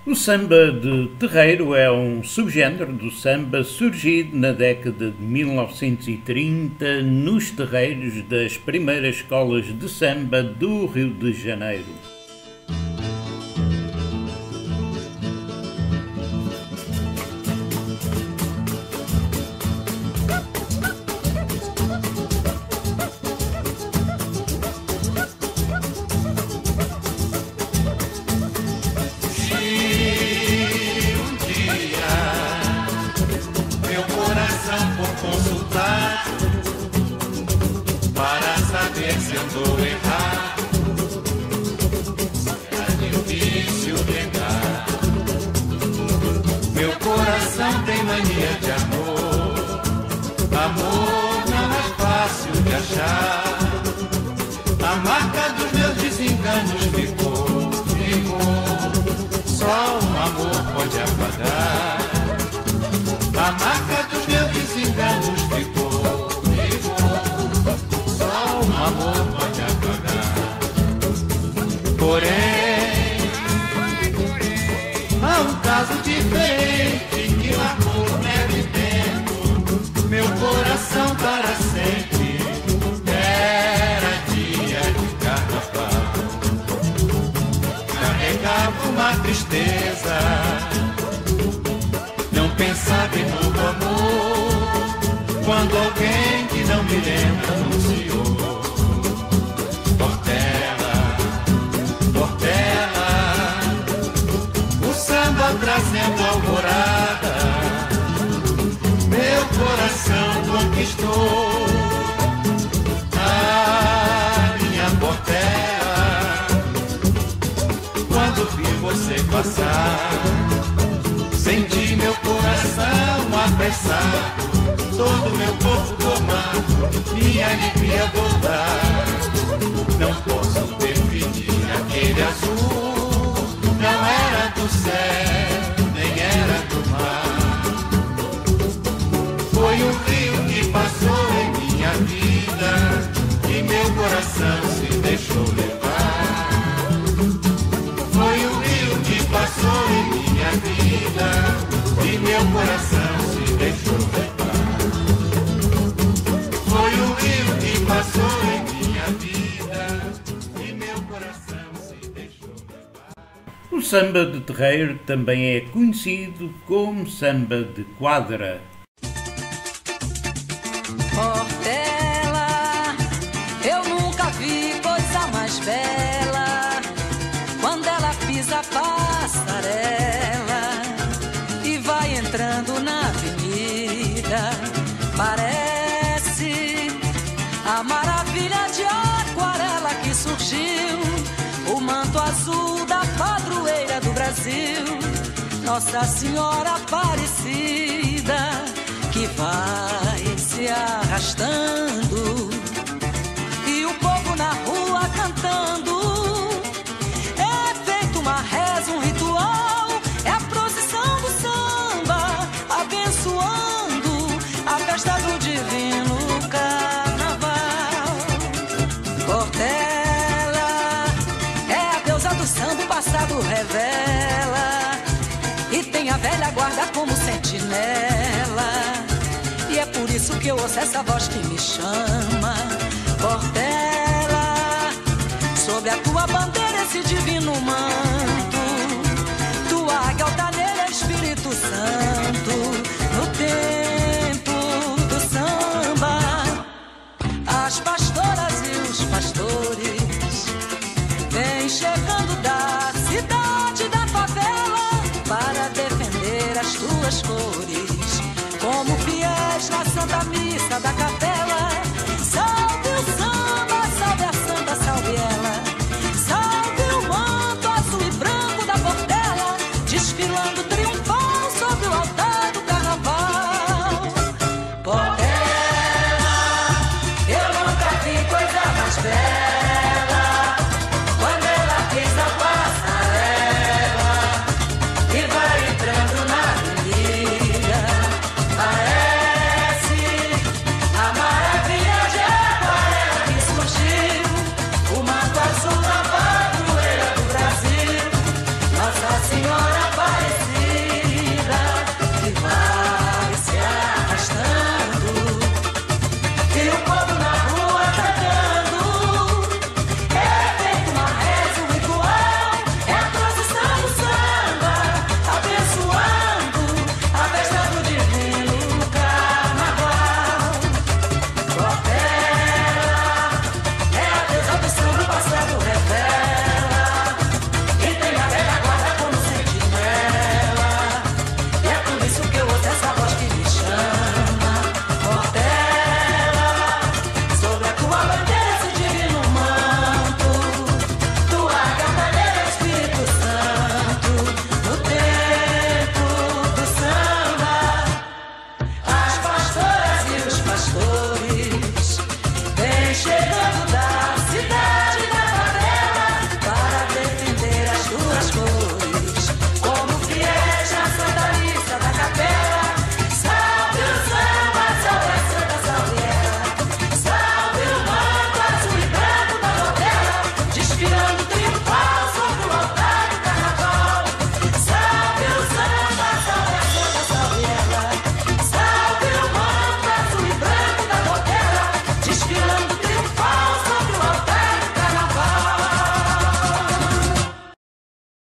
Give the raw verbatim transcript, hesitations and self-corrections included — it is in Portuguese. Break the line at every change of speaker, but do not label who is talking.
O samba de terreiro é um subgénero do samba surgido na década de mil novecentos e trinta nos terreiros das primeiras escolas de samba do Rio de Janeiro.
Consultar para saber se andou errado. É difícil negar. Meu coração tem mania de amor. Amor não é fácil de achar. A marca dos meus desenganos ficou, ficou. Só um amor pode apagar. A marca dos meus desenganos ficou, ficou. Só um amor pode apagar. Porém, há um caso diferente que marcou neve dentro meu coração para sempre. Era dia de carnaval. Carregava uma tristeza. Pensava em novo amor quando alguém que não me lembra anunciou. Portela, Portela, o samba trazendo alvorada, meu coração conquistou. Ah, minha Portela, quando vi você passar, senti meu coração apressado, todo meu corpo tomado, minha alegria voltar. Não posso definir aquele azul, não era do céu, nem era do mar. Foi um rio que passou em minha vida e meu coração se deixou levar. Foi um rio que passou em minha vida e meu coração se deixou levar. Foi o rio que passou em minha vida e meu coração se deixou levar.
O samba de terreiro também é conhecido como samba de quadra.
Portela, eu nunca vi coisa mais bela quando ela pisa a passarela e vai entrando na avenida. Parece a maravilha de aquarela que surgiu, o manto azul da padroeira do Brasil, Nossa Senhora Aparecida, que vai se arrastando e o povo na rua cantando. É feito uma reza, um ritual, é a procissão do samba, abençoando a festa do divino carnaval. Portela é a deusa do samba, o passado revela, e tem a velha guarda como sentinela. E é por isso que eu ouço essa voz que me chama. Portela, sob a tua bandeira esse divino manto, tua águia altaneira, Espírito Santo, no tempo do samba. As pastoras e os pastores vêm chegando da cidade, da favela, para defender as tuas cores, como fiéis na Santa Missa da Capela. Salve o samba, salve a santa, salve ela. Salve o manto azul e branco da Portela, desfilando triunfal sobre o altar do carnaval. Portela, eu nunca vi coisa mais bela quando ela pisa a passarela e vai entrando na avenida. Parece a maravilha de aquarela que surgiu, o manto azul da padroeira do Brasil, Nossa Senhora